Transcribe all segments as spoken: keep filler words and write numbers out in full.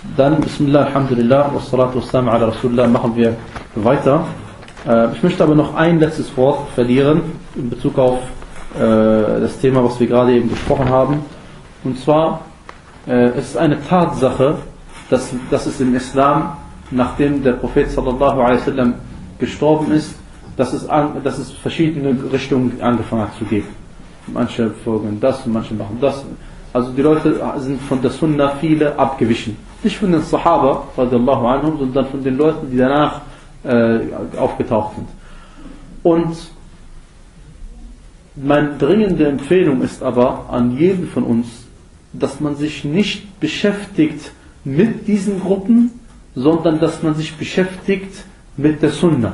Dann, Bismillah, Alhamdulillah, wassalatu wassalam ala Rasulullah, machen wir weiter. Äh, ich möchte aber noch ein letztes Wort verlieren in Bezug auf äh, das Thema, was wir gerade eben besprochen haben. Und zwar, äh, es ist eine Tatsache, dass, dass es im Islam, nachdem der Prophet sallallahu alaihi wasallam gestorben ist, dass es, an, dass es verschiedene Richtungen angefangen hat zu geben. Manche folgen das und manche machen das. Also die Leute sind von der Sunna viele abgewichen. Nicht von den Sahaba, radiallahu anhum, sondern von den Leuten, die danach äh, aufgetaucht sind. Und meine dringende Empfehlung ist aber an jeden von uns, dass man sich nicht beschäftigt mit diesen Gruppen, sondern dass man sich beschäftigt mit der Sunna.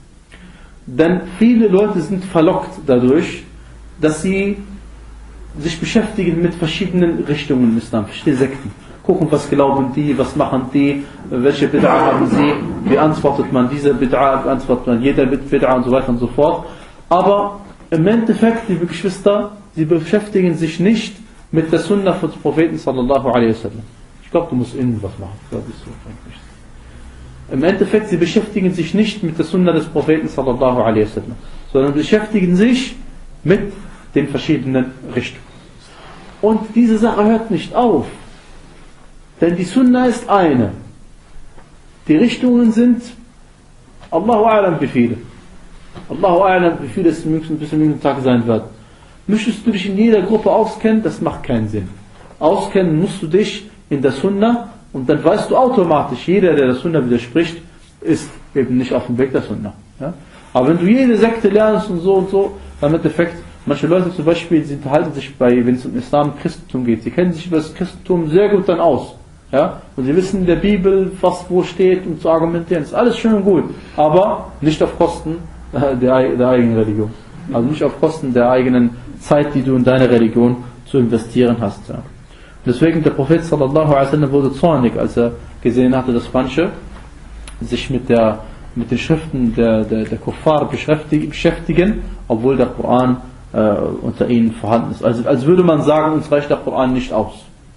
Denn viele Leute sind verlockt dadurch, dass sie sich beschäftigen mit verschiedenen Richtungen im Islam, verschiedene Sekten. Gucken, was glauben die, was machen die, welche Bid'a haben sie, wie antwortet man dieser Bid'a, wie antwortet man jeder Bid'a und so weiter und so fort. Aber im Endeffekt, liebe Geschwister, sie beschäftigen sich nicht mit der Sunna des Propheten sallallahu alaihi wasallam. Ich glaube, du musst innen was machen. Das ist so eigentlich. Im Endeffekt, sie beschäftigen sich nicht mit der Sunna des Propheten sallallahu alaihi wasallam, sondern beschäftigen sich mit den verschiedenen Richtungen. Und diese Sache hört nicht auf. Denn die Sunna ist eine. Die Richtungen sind Allahu A'lam wie viele. Allahu A'lam wie viele es bis zum nächsten Tag sein wird. Möchtest du dich in jeder Gruppe auskennen? Das macht keinen Sinn. Auskennen musst du dich in der Sunna und dann weißt du automatisch, jeder, der der Sunna widerspricht, ist eben nicht auf dem Weg der Sunna. Ja? Aber wenn du jede Sekte lernst und so und so, dann im Endeffekt, manche Leute zum Beispiel, sie verhalten sich bei, wenn es um Islam, Christentum geht, sie kennen sich über das Christentum sehr gut dann aus. Ja? Und sie wissen in der Bibel, was wo steht, um zu argumentieren. Das ist alles schön und gut, aber nicht auf Kosten der, der eigenen Religion. Also nicht auf Kosten der eigenen Zeit, die du in deine Religion zu investieren hast. Ja? Deswegen der Prophet sallallahu alaihi wasallam wurde zornig, als er gesehen hatte, dass manche sich mit, der, mit den Schriften der, der, der Kuffar beschäftigen, obwohl der Koran äh, unter ihnen vorhanden ist. Also als würde man sagen, uns reicht der Koran nicht aus.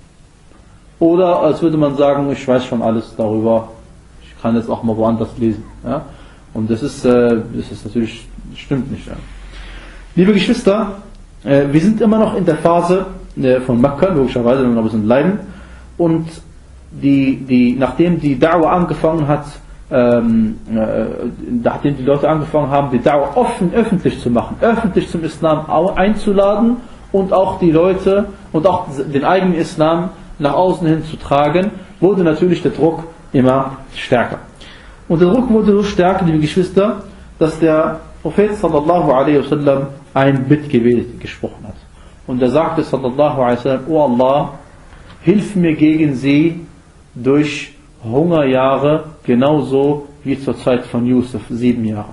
Oder als würde man sagen, ich weiß schon alles darüber, ich kann jetzt auch mal woanders lesen. Ja? Und das ist, äh, das ist natürlich, das stimmt nicht. Ja? Liebe Geschwister, äh, wir sind immer noch in der Phase äh, von Mekka, logischerweise, wenn wir noch ein bisschen leiden. Und die, die, nachdem die Da'wah angefangen hat, ähm, äh, nachdem die Leute angefangen haben, die Da'wah offen, öffentlich zu machen, öffentlich zum Islam einzuladen und auch die Leute und auch den eigenen Islam nach außen hin zu tragen, wurde natürlich der Druck immer stärker. Und der Druck wurde so stark, liebe Geschwister, dass der Prophet sallallahu alaihi wasallam ein Bittgebet gesprochen hat. Und er sagte sallallahu alaihi wasallam, O Allah, hilf mir gegen sie durch Hungerjahre, genauso wie zur Zeit von Yusuf, sieben Jahre.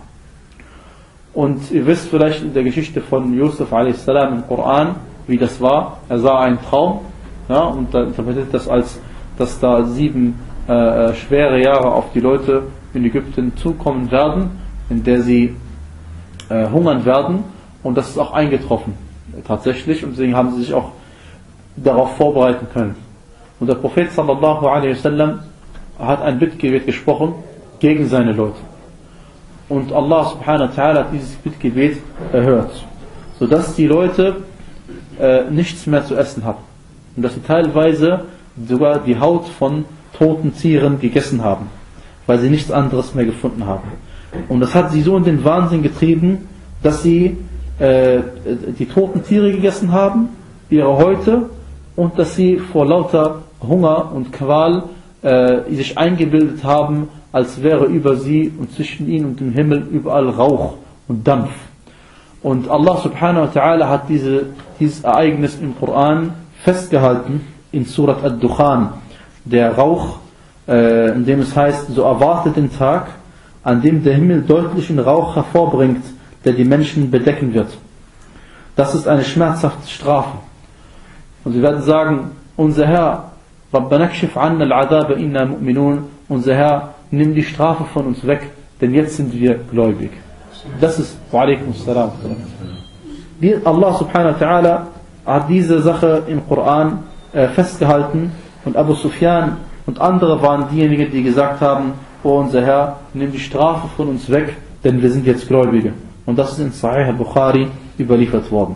Und ihr wisst vielleicht in der Geschichte von Yusuf a.s. im Koran, wie das war. Er sah einen Traum, ja, und da interpretiert das als, dass da sieben äh, schwere Jahre auf die Leute in Ägypten zukommen werden, in der sie äh, hungern werden. Und das ist auch eingetroffen, tatsächlich. Und deswegen haben sie sich auch darauf vorbereiten können. Und der Prophet sallallahu alaihi wasallam hat ein Bittgebet gesprochen gegen seine Leute. Und Allah subhanahu wa ta'ala hat dieses Bittgebet erhört, sodass die Leute äh, nichts mehr zu essen hatten. Und dass sie teilweise sogar die Haut von toten Tieren gegessen haben, weil sie nichts anderes mehr gefunden haben. Und das hat sie so in den Wahnsinn getrieben, dass sie äh, die toten Tiere gegessen haben, ihre Häute, und dass sie vor lauter Hunger und Qual äh, sich eingebildet haben, als wäre über sie und zwischen ihnen und dem Himmel überall Rauch und Dampf. Und Allah subhanahu wa ta'ala hat diese, dieses Ereignis im Koran festgehalten in Surat Ad-Dukhan, der Rauch, äh, in dem es heißt, so erwartet den Tag, an dem der Himmel deutlichen Rauch hervorbringt, der die Menschen bedecken wird. Das ist eine schmerzhafte Strafe. Und sie werden sagen, unser Herr, Rabbana kshif anna al-'adaba inna mu'minun, unser Herr, nimm die Strafe von uns weg, denn jetzt sind wir gläubig. Das ist, wa alaikum assalam. Allah subhanahu wa ta'ala hat diese Sache im Koran äh, festgehalten, und Abu Sufyan und andere waren diejenigen, die gesagt haben, oh unser Herr, nimm die Strafe von uns weg, denn wir sind jetzt Gläubige. Und das ist in Sahih al-Bukhari überliefert worden.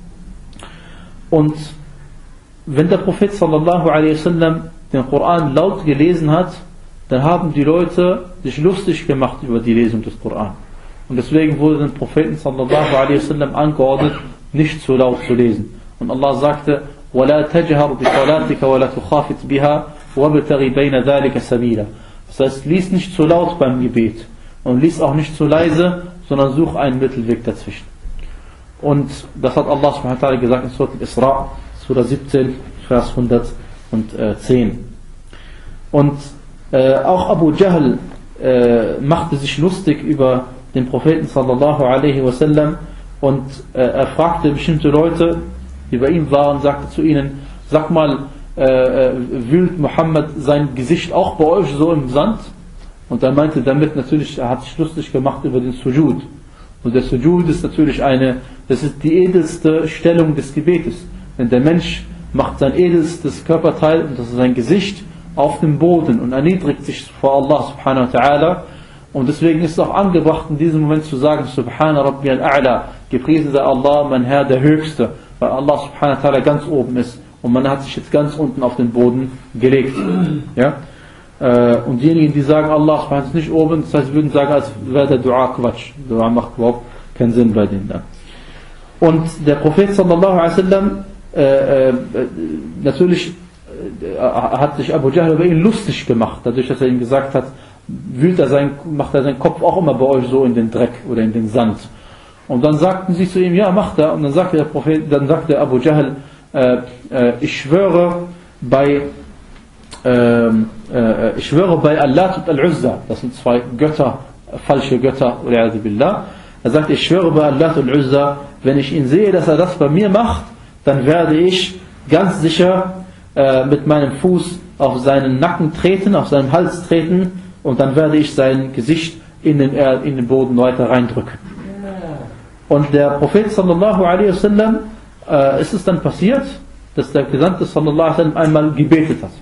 Und wenn der Prophet sallallahu alaihi wasallam den Koran laut gelesen hat, dann haben die Leute sich lustig gemacht über die Lesung des Koran. Und deswegen wurde dem Propheten sallallahu alaihi wasallam angeordnet, nicht so laut zu lesen. Und Allah sagte, وَلَا تَجْهَرْ بِصَلَاتِكَ وَلَا تُخَافِتْ بِهَا وَابْتَغِ بَيْنَ ذَلِكَ سَبِيلًا. Das heißt, lies nicht zu laut beim Gebet und lies auch nicht zu leise, sondern such einen Mittelweg dazwischen. Und das hat Allah subhanahu wa ta'ala gesagt in Surah Al-Isra, Surah siebzehn, Vers hundertzehn. Und äh, auch Abu Jahl äh, machte sich lustig über den Propheten sallallahu alaihi wasallam und äh, er fragte bestimmte Leute, die bei ihm waren, sagte zu ihnen, sag mal, äh, wühlt Muhammad sein Gesicht auch bei euch so im Sand? Und er meinte damit natürlich, er hat sich lustig gemacht über den Sujud. Und der Sujud ist natürlich eine, das ist die edelste Stellung des Gebetes. Denn der Mensch macht sein edelstes Körperteil, und das ist sein Gesicht, auf dem Boden und erniedrigt sich vor Allah subhanahu wa ta'ala. Und deswegen ist es auch angebracht, in diesem Moment zu sagen, Subhana Rabbi al-A'la, gepriesen sei Allah, mein Herr, der Höchste, weil Allah subhanahu wa ta'ala ganz oben ist und man hat sich jetzt ganz unten auf den Boden gelegt. Ja? Und diejenigen, die sagen, Allah subhanahu wa ta'ala ist nicht oben, das heißt, sie würden sagen, als wäre der Dua Quatsch. Dua macht überhaupt keinen Sinn bei denen da. Und der Prophet sallallahu alaihi wasallam, äh, äh, natürlich äh, hat sich Abu Jahl über ihn lustig gemacht, dadurch, dass er ihm gesagt hat, wühlt er sein, macht er seinen Kopf auch immer bei euch so in den Dreck oder in den Sand. Und dann sagten sie zu ihm, ja, macht er. Und dann sagte der Prophet, dann sagte Abu Jahl, äh, äh, ich schwöre bei äh, äh, ich schwöre bei Allat und Al-Uzza, das sind zwei Götter, falsche Götter, billah. Er sagt, ich schwöre bei Allat und Al-Uzza, wenn ich ihn sehe, dass er das bei mir macht, dann werde ich ganz sicher äh, mit meinem Fuß auf seinen Nacken treten, auf seinen Hals treten, und dann werde ich sein Gesicht in den, in den Boden weiter reindrücken. Und der Prophet sallallahu alaihi wasallam, äh, ist es dann passiert, dass der Gesandte sallallahu alaihi wasallam einmal gebetet hat.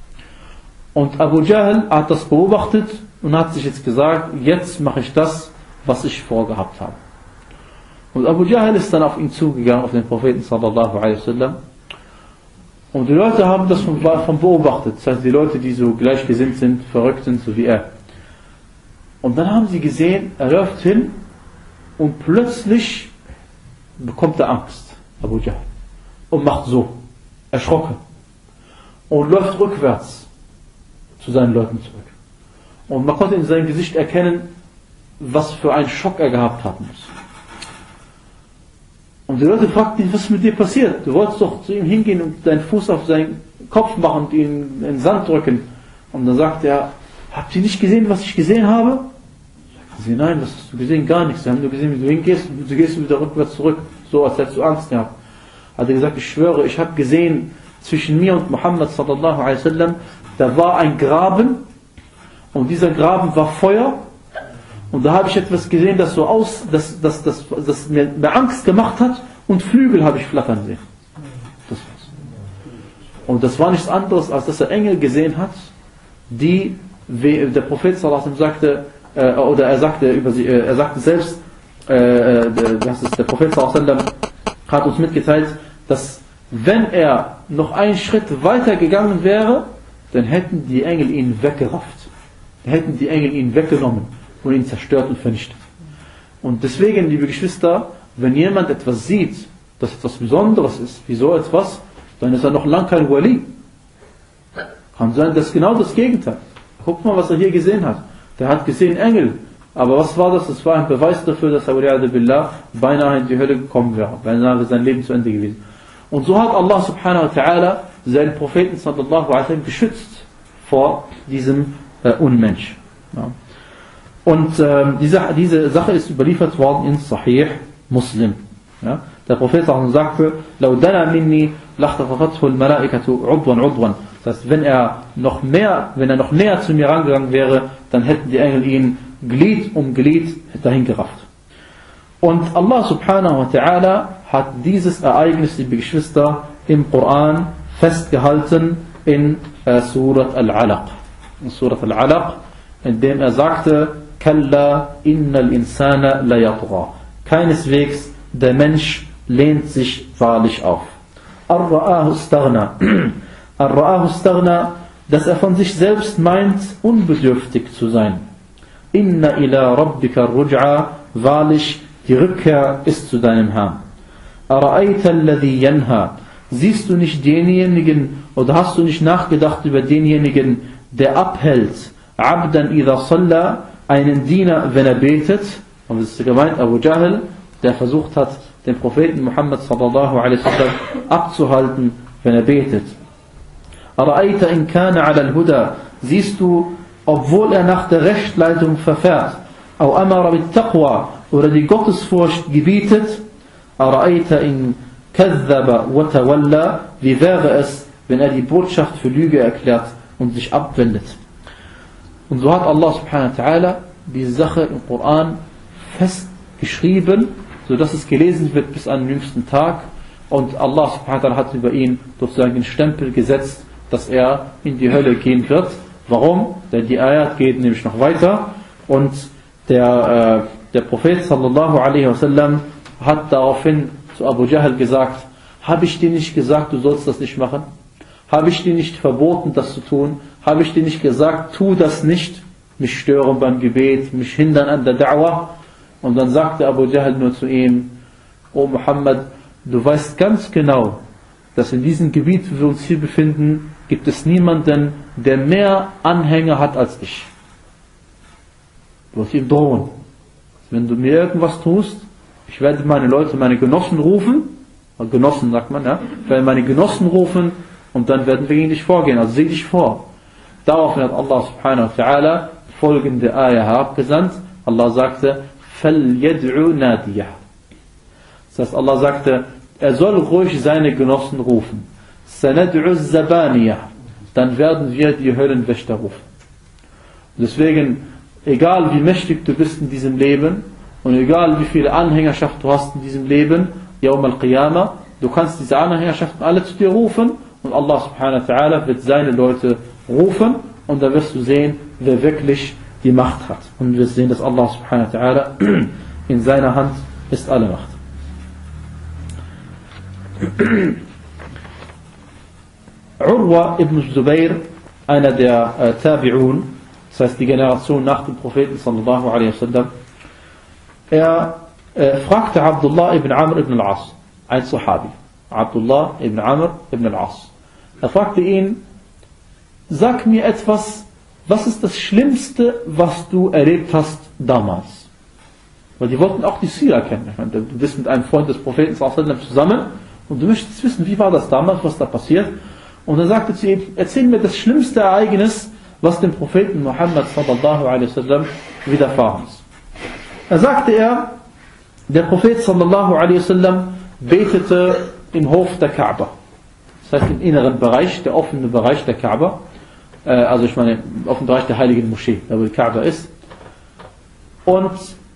Und Abu Jahl hat das beobachtet und hat sich jetzt gesagt, jetzt mache ich das, was ich vorgehabt habe. Und Abu Jahl ist dann auf ihn zugegangen, auf den Propheten sallallahu alaihi wasallam. Und die Leute haben das von, von beobachtet. Das heißt, die Leute, die so gleichgesinnt sind, verrückt sind, so wie er. Und dann haben sie gesehen, er läuft hin und plötzlich bekommt er Angst, Abu Jahl. Und macht so, erschrocken. Und läuft rückwärts zu seinen Leuten zurück. Und man konnte in seinem Gesicht erkennen, was für einen Schock er gehabt haben muss. Und die Leute fragten ihn, was ist mit dir passiert? Du wolltest doch zu ihm hingehen und deinen Fuß auf seinen Kopf machen und ihn in den Sand drücken. Und dann sagte er, habt ihr nicht gesehen, was ich gesehen habe? Sagten sie, nein, was hast du gesehen? Gar nichts. Wir haben nur gesehen, wie du hingehst und du gehst wieder rückwärts zurück. So, als hättest du Angst gehabt. Hat er gesagt, ich schwöre, ich habe gesehen, zwischen mir und Muhammad sallallahu alaihi wasallam, da war ein Graben und dieser Graben war Feuer. Und da habe ich etwas gesehen, das so aus, das, das, das, das mir, mir Angst gemacht hat, und Flügel habe ich flattern sehen. Das war's. Und das war nichts anderes, als dass er Engel gesehen hat, die, wie der Prophet sallallahu alaihi wasallam sagte, äh, oder er sagte über sie, äh, er sagte selbst, äh, das ist der Prophet sallallahu alaihi wasallam hat uns mitgeteilt, dass wenn er noch einen Schritt weiter gegangen wäre, dann hätten die Engel ihn weggerafft. Dann hätten die Engel ihn weggenommen und ihn zerstört und vernichtet. Und deswegen, liebe Geschwister, wenn jemand etwas sieht, das etwas Besonderes ist, wie so etwas, dann ist er noch lang kein Wali. Kann sein, das ist genau das Gegenteil. Guck mal, was er hier gesehen hat. Der hat gesehen Engel. Aber was war das? Das war ein Beweis dafür, dass er billah, beinahe in die Hölle gekommen wäre. Beinahe wäre sein Leben zu Ende gewesen. Und so hat Allah subhanahu wa ta'ala seinen Propheten sallallahu alaihi wasallam geschützt vor diesem äh, Unmensch. Ja. Und ähm, diese, diese Sache ist überliefert worden in Sahih Muslim. Ja? Der Prophet sagte, لَوْ دَنَا مِنِّي لَخْتَفَقَتْهُ الْمَلَائِكَةُ عُضْوًا عُضْوًا. Das heißt, wenn er noch mehr, wenn er noch näher zu mir rangegangen wäre, dann hätten die Engel ihn Glied um Glied dahin gerafft. Und Allah subhanahu wa ta'ala hat dieses Ereignis, liebe Geschwister, im Koran festgehalten in äh, Surat Al-Alaq. In Surat Al-Alaq, in dem er sagte, Kalla innal insana la yatgha. Keineswegs, der Mensch lehnt sich wahrlich auf. Ar-ra'ahu staghna. Ar-ra'ahu staghna, dass er von sich selbst meint, unbedürftig zu sein. Inna ila rabbika ruj'a, wahrlich, die Rückkehr ist zu deinem Herrn. Ara'ayta alladhi yanha, siehst du nicht denjenigen, oder hast du nicht nachgedacht über denjenigen, der abhält, abdan idha salla, einen Diener, wenn er betet, und das ist gemeint Abu Jahl, der versucht hat, den Propheten Muhammad sallallahu alaihi wasallam abzuhalten, wenn er betet. Ara'ayta in kana ala al-huda, siehst du, obwohl er nach der Rechtleitung verfährt, au amara bit taqwa, oder die Gottesfurcht gebietet, Ara'ayta in kazzaba wa tawalla, wie wäre es, wenn er die Botschaft für Lüge erklärt und sich abwendet. Und so hat Allah subhanahu wa ta'ala diese Sache im Koran festgeschrieben, sodass es gelesen wird bis an den jüngsten Tag, und Allah subhanahu wa ta'ala hat über ihn sozusagen den Stempel gesetzt, dass er in die Hölle gehen wird. Warum? Denn die Ayat geht nämlich noch weiter, und der, äh, der Prophet sallallahu alaihi wasallam hat daraufhin zu Abu Jahl gesagt, habe ich dir nicht gesagt, du sollst das nicht machen? Habe ich dir nicht verboten, das zu tun? Habe ich dir nicht gesagt, tu das nicht? Mich stören beim Gebet, mich hindern an der Da'wah? Und dann sagte Abu Jahl nur zu ihm, O Muhammad, du weißt ganz genau, dass in diesem Gebiet, wo wir uns hier befinden, gibt es niemanden, der mehr Anhänger hat als ich. Du wirst ihm drohen. Wenn du mir irgendwas tust, ich werde meine Leute, meine Genossen rufen, Genossen sagt man, ja, ich werde meine Genossen rufen, und dann werden wir gegen dich vorgehen, also sieh dich vor. Daraufhin hat Allah subhanahu wa ta'ala folgende Ayah herabgesandt. Allah sagte, فَلْيَدْعُ نَادِيَهُ. Das heißt, Allah sagte, er soll ruhig seine Genossen rufen. سَنَدْعُ الزَّبَانِيَهُ. Dann werden wir die Höllenwächter rufen. Deswegen, egal wie mächtig du bist in diesem Leben, und egal wie viele Anhängerschaft du hast in diesem Leben, Yawm al-Qiyamah, du kannst diese Anhängerschaften alle zu dir rufen, und Allah subhanahu wa ta'ala wird seine Leute rufen, und da wirst du sehen, wer wirklich die Macht hat. Und du wirst sehen, dass Allah subhanahu wa ta'ala in seiner Hand ist alle Macht. Urwa ibn Zubayr, einer der äh, Tabi'un, das heißt die Generation nach dem Propheten sallallahu alaihi wasallam, er äh, fragte Abdullah ibn Amr ibn al-As, ein Sahabi, Abdullah ibn Amr ibn al-As. Er fragte ihn, sag mir etwas, was ist das Schlimmste, was du erlebt hast damals? Weil die wollten auch die Sira kennen. Du bist mit einem Freund des Propheten sallallahu alaihi wasallam zusammen, und du möchtest wissen, wie war das damals, was da passiert. Und er sagte zu ihm, erzähl mir das schlimmste Ereignis, was dem Propheten Muhammad sallallahu alaihi wasallam widerfahren ist. Er sagte er, der Prophet sallallahu alaihi wasallam betete im Hof der Kaaba. Das heißt im inneren Bereich, der offene Bereich der Kaaba. Äh, also ich meine, im offenen Bereich der heiligen Moschee, da wo die Kaaba ist. Und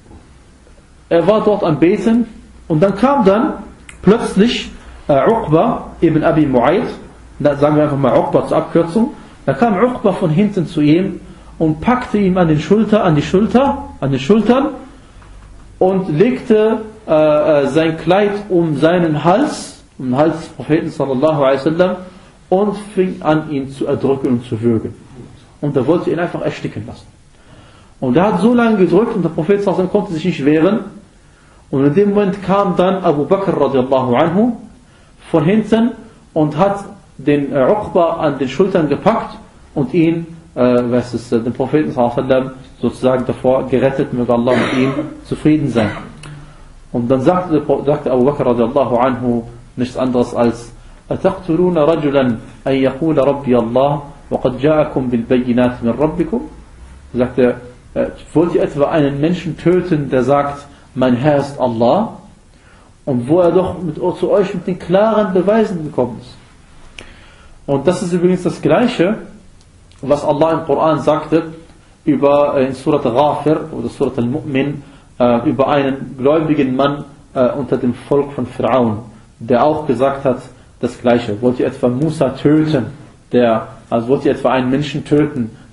er war dort am Beten, und dann kam dann plötzlich äh, Uqba ibn Abi Mu'ayt, sagen wir einfach mal Uqba zur Abkürzung. Da kam Uqba von hinten zu ihm und packte ihm an den Schulter, an die Schulter, an den Schultern und legte äh, sein Kleid um seinen Hals, um den Hals des Propheten sallallahu alaihi wasallam, und fing an, ihn zu erdrücken und zu würgen. Und er wollte ihn einfach ersticken lassen. Und er hat so lange gedrückt, und der Prophet sallallahu alaihi wasallam konnte sich nicht wehren. Und in dem Moment kam dann Abu Bakr radiallahu anhu von hinten und hat den äh, Uqba an den Schultern gepackt und ihn, äh, was ist, äh, den Propheten sallallahu alaihi wasallam sozusagen davor gerettet, möge Allah mit ihm zufrieden sein. Und dann sagte, sagte Abu Bakr radiallahu anhu nichts anderes als أَتَقْتُلُونَ رَجُلًا أَنْ يَقُولَ رَبِّيَ اللَّهُ وَقَدْ جَاءَكُمْ بِالْبَيِّنَاتِ مِنْ رَبِّكُمْ. Sagte, äh, wollt ihr etwa einen Menschen töten, der sagt, mein Herr ist Allah, und wo er doch mit, zu euch mit den klaren Beweisen gekommen ist. Und das ist übrigens das Gleiche, was Allah im Koran sagte über, in Surat Ghafir oder Surat Al-Mu'min, äh, über einen gläubigen Mann äh, unter dem Volk von Fir'aun, der auch gesagt hat, das Gleiche. Wollt ihr etwa Musa töten, der, also wollt ihr etwa einen Menschen töten